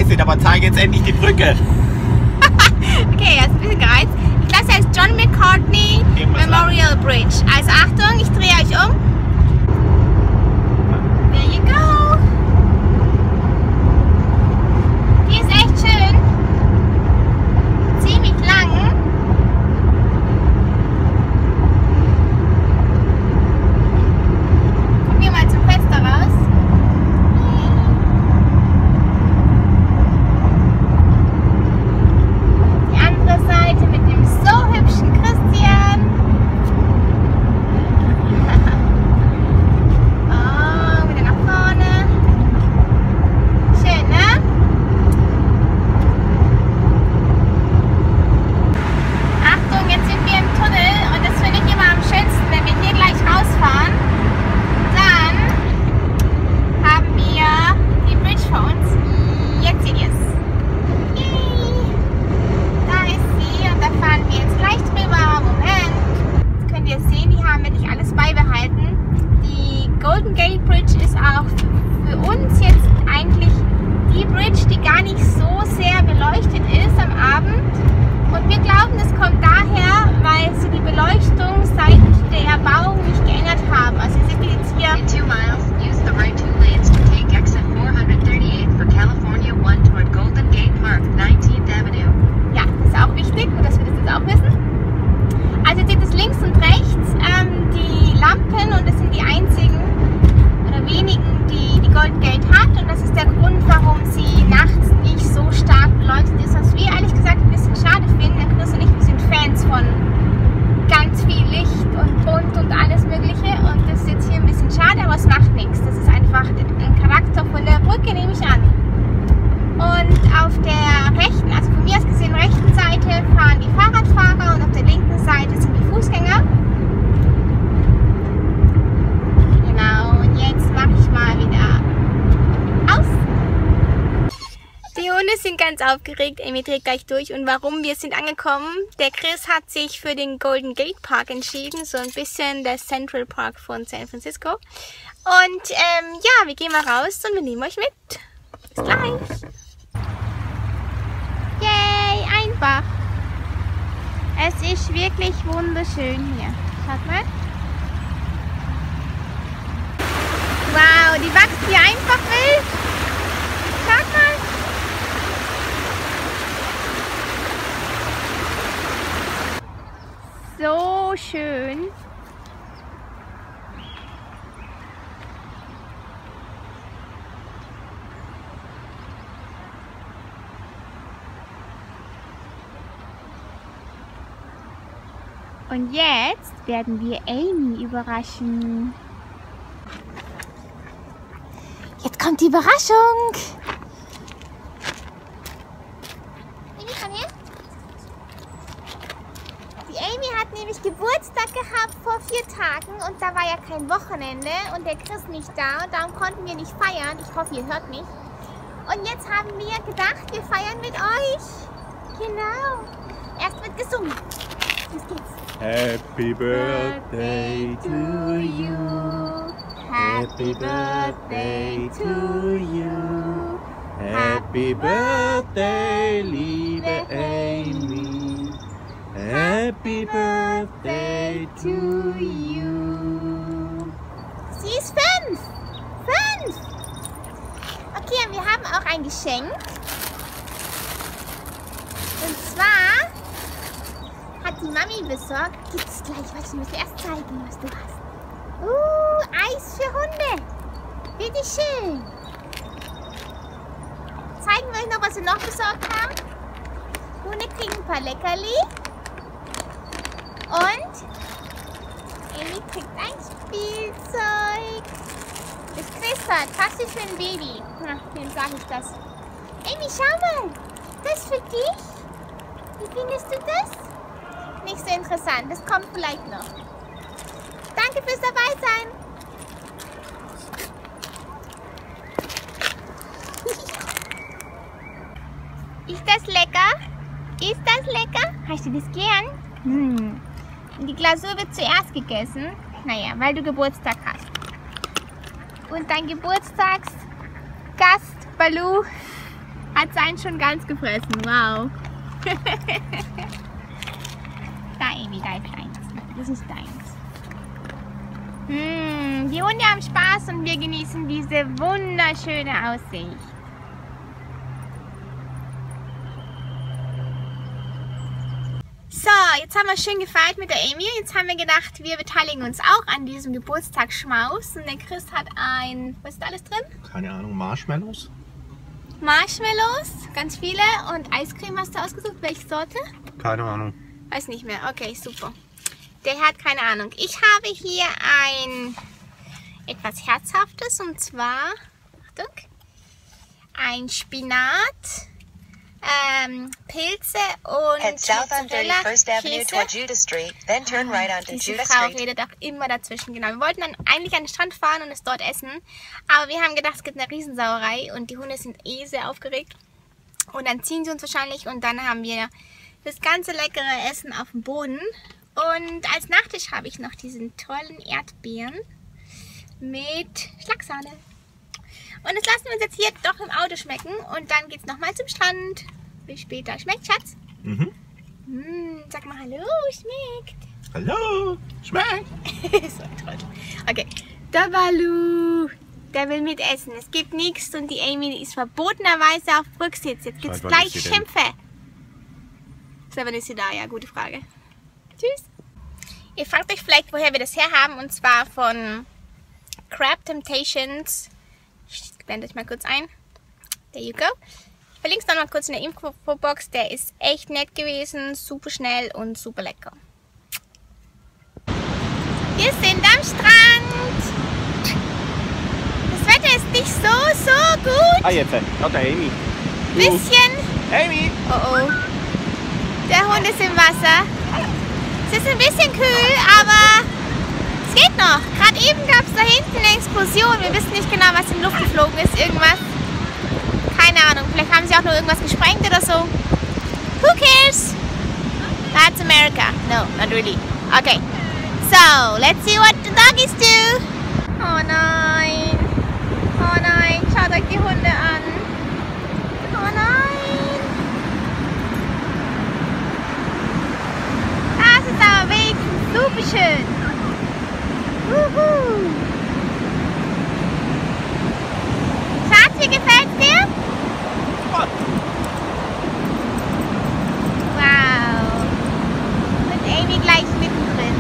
sind, aber zeige jetzt endlich die Brücke. Okay, er ist ein bisschen gereizt. Ich glaube, es heißt John McCartney Memorial Bridge. Also Achtung, ich drehe euch um. There you go. Die ist echt schön. Ziemlich lang. Gucken wir mal zum Fenster raus. Die andere Seite mit dem so hübschen Christian. Oh, wieder nach vorne. Schön, ne? Achtung, jetzt sind wir im Tunnel und das finde ich immer am schönsten, wenn wir hier gleich rausfahren. Dann haben wir die Bridge vor uns. Jetzt seht ihr es. Da ist sie und da fahren wir jetzt gleich drüber. Moment. Jetzt könnt ihr sehen, die haben wirklich alles beibehalten. Die Golden Gate Bridge ist auch für uns jetzt eigentlich die Bridge, die gar nicht so sehr beleuchtet ist am Abend. Und wir glauben, das kommt daher, weil sie die Beleuchtung seit der Erbauung nicht geändert haben. Also ihr seht jetzt hier. In 2 miles, use the right 2 lanes to take exit 438 for California 1 toward Golden Gate Park, 19th Avenue. Ja, das ist auch wichtig, nur dass wir das jetzt auch wissen. Also ihr seht es links und rechts, die Lampen, und das sind die einzigen oder wenigen, die die Golden Gate hat, und das ist der Grund, warum sie nachts nicht so stark beleuchtet ist, was wir ehrlich gesagt ein bisschen schade finden. Denn Chris und ich, wir sind Fans von ganz viel Licht und bunt und alles mögliche, und das ist jetzt hier ein bisschen schade, aber es macht nichts. Das ist einfach ein Charakter von der Brücke, nehme ich an. Und auf der rechten, also von mir aus gesehen rechten Seite, fahren die Fahrradfahrer und auf der linken Seite sind die Fußgänger. Genau, und jetzt mache ich mal wieder aus. Die Hunde sind ganz aufgeregt, Amy dreht gleich durch. Und warum? Wir sind angekommen. Der Chris hat sich für den Golden Gate Park entschieden, so ein bisschen der Central Park von San Francisco. Und ja, wir gehen mal raus und wir nehmen euch mit. Bis gleich. Yay, einfach. Es ist wirklich wunderschön hier. Schaut mal. Wow, die wächst hier einfach wild. Schaut mal. So schön. Und jetzt werden wir Amy überraschen. Jetzt kommt die Überraschung. Amy, komm her. Die Amy hat nämlich Geburtstag gehabt vor 4 Tagen und da war ja kein Wochenende und der Chris nicht da und darum konnten wir nicht feiern. Ich hoffe, ihr hört mich. Und jetzt haben wir gedacht, wir feiern mit euch. Genau. Erst wird gesungen. Los geht's. Happy birthday to you. Happy birthday to you. Happy birthday, liebe Amy. Happy birthday to you. Sie ist 5. 5. Okay, und wir haben auch ein Geschenk. Und zwar hat die Mami besorgt. Gibt's gleich, warte, ich muss dir erst zeigen, was du hast. Eis für Hunde. Bitte schön. Zeigen wir euch noch, was wir noch besorgt haben. Hunde kriegen ein paar Leckerli. Und Amy kriegt ein Spielzeug. Das Chris hat, fast wie für ein Baby. Na, wem sage ich das? Amy, schau mal. Das für dich. Wie findest du das? Nicht so interessant. Das kommt vielleicht noch. Danke fürs Dabeisein. Ist das lecker? Ist das lecker? Hast du das gern? Die Glasur wird zuerst gegessen. Naja, weil du Geburtstag hast. Und dein Geburtstagsgast, Baloo, Hat seinen schon ganz gefressen. Wow. Da, Amy, dein Kleines. Das ist deins. Die Hunde haben Spaß und wir genießen diese wunderschöne Aussicht. So, jetzt haben wir schön gefeiert mit der Amy. Jetzt haben wir gedacht, wir beteiligen uns auch an diesem Geburtstagsschmaus. Und der Chris hat ein, was ist da alles drin? Keine Ahnung, Marshmallows? Marshmallows, ganz viele. Und Eiscreme hast du ausgesucht. Welche Sorte? Keine Ahnung. Weiß nicht mehr. Okay, super. Der hat keine Ahnung. Ich habe hier ein etwas Herzhaftes und zwar, Achtung, ein Spinat, Pilze und Head south on 31st Avenue Käse. toward Judas Street, then turn right onto Diese Judas Frau Street. redet auch immer dazwischen. Genau. Wir wollten dann eigentlich an den Strand fahren und es dort essen. Aber wir haben gedacht, es gibt eine Riesensauerei und die Hunde sind eh sehr aufgeregt. Und dann ziehen sie uns wahrscheinlich und dann haben wir das ganze leckere Essen auf dem Boden. Und als Nachtisch habe ich noch diesen tollen Erdbeeren mit Schlagsahne. Und das lassen wir uns jetzt hier doch im Auto schmecken und dann geht es nochmal zum Strand. Bis später. Schmeckt, Schatz? Mhm. Sag mal Hallo, schmeckt. Hallo, schmeckt. So toll. Okay. Der Balu, der will mitessen. Es gibt nichts und die Amy die ist verbotenerweise auf Rücksitz. Jetzt gibt es Seit wann gleich ist sie denn? Schimpfe. Seit wann ist sie da? Ja, gute Frage. Tschüss. Ihr fragt euch vielleicht, woher wir das her haben. Und zwar von Crab Temptations. Ich blende euch mal kurz ein. There you go. Ich verlinke es dann mal kurz in der Infobox. Der ist echt nett gewesen, super schnell und super lecker. Wir sind am Strand. Das Wetter ist nicht so gut. Ah, jetzt. Okay, Amy. Bisschen. Amy! Oh oh. Der Hund ist im Wasser. Es ist ein bisschen kühl, aber es geht noch. Gerade eben gab es da hinten eine Explosion. Wir wissen nicht genau, was in die Luft geflogen ist. Irgendwas. Keine Ahnung. Vielleicht haben sie auch nur irgendwas gesprengt oder so. Who cares? That's America. No, not really. Okay. So, let's see what the doggies do. Oh nein. Oh nein. Schaut euch die Hunde an. Oh nein. Das ist aber wenigstens super schön. Wuhu. Schatz, wie gefällt's dir? Wow. Und Amy gleich mittendrin.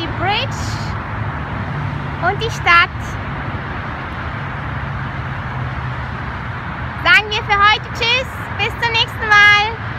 die Bridge und die Stadt. Sagen wir für heute Tschüss, bis zum nächsten Mal.